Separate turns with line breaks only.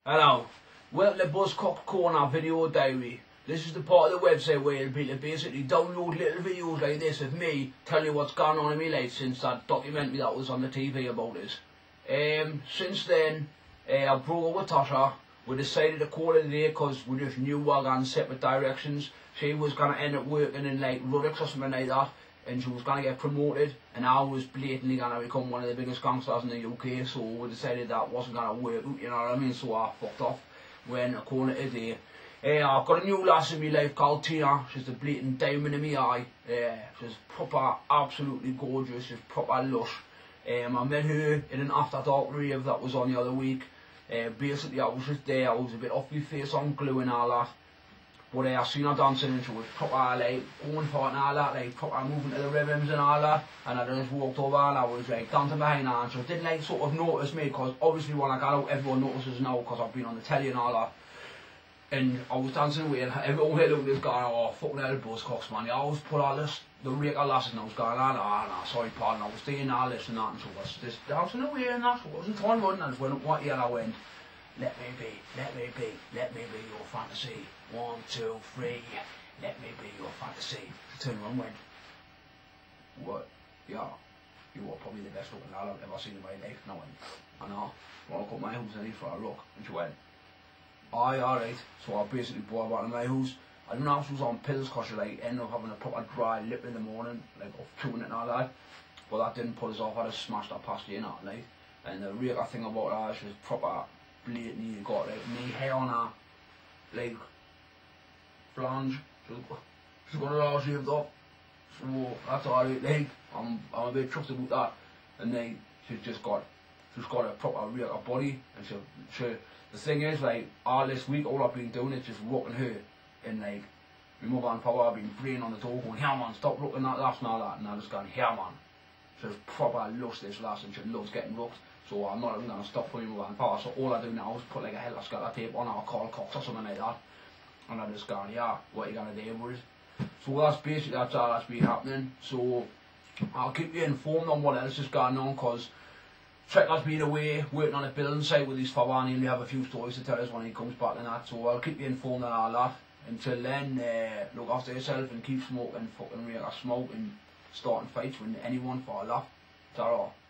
Hello, welcome to Buzzcock Corner Video Diary. This is the part of the website where you'll be able to basically download little videos like this of me telling you what's gone on in my life since that documentary that was on the TV about us. Since then, I broke up with Tasha. We decided to call it a day because we just knew we were going separate directions. She was going to end up working in like Ruddock or something like that, and she was going to get promoted, and I was blatantly going to become one of the biggest gangsters in the UK, so we decided that wasn't going to work out, you know what I mean, so I fucked off when I called it a day. I've got a new lass in my life called Tina. She's a blatant diamond in my eye. She's proper, absolutely gorgeous, she's proper lush. I met her in an after dark rave that was on the other week. Basically I was just there, I was a bit off my face on glue and all that. But I seen her dancing and she was proper like going for it and all that, like proper moving to the rhythms and all that. And I just walked over and I was like dancing behind her, and she didn't like sort of notice me, because obviously when I got out everyone notices now because I've been on the telly and all that. And I was dancing away and everyone here looked at this guy, oh fucking hell Buzzcocks man, you always put all this, the rake of lasses, and I was going, nah, sorry pardon, I was doing all this and that, and so I was just dancing away and that, so I wasn't trying running, I just went up what yell I went, let me be your fantasy, 1, 2, 3, let me be your fantasy. She turned around and went, what? Yeah, you are probably the best looking lad I've ever seen in my life. And I went, I know, well I got my house in for a look, and she went, aye, alright. So I basically brought her back to my house. I don't know if she was on pills because she like ended up having a proper dry lip in the morning, like off chewing it and all that. But that didn't put us off. I just smashed her past the that night. And the real thing about her, she was proper blatantly got like me hair on her, like flange. She's got it all shaved up. So that's alright. Like I'm a bit chuffed about that. And then she's got a proper real body, and she the thing is, like, all this week, all I've been doing is just rocking her, and like, my mother and father have been praying on the door going, here man, stop rocking that lass and all that, and I just going, here man. She's proper loves this lass, and she loves getting rocked, so I'm not even going to stop for my mother and father, so all I do now is put like a hella scatter tape on, or call Cox or something like that, and I just going, yeah, what are you going to do with it? So that's all that's been happening. So I'll keep you informed on what else is going on, because Trekker's been away working on a building site with his father, and he'll have a few stories to tell us when he comes back and that, so I'll keep you informed on all that. Until then, look after yourself and keep smoking fucking real smoke and starting fights with anyone for a laugh. Ta-ra.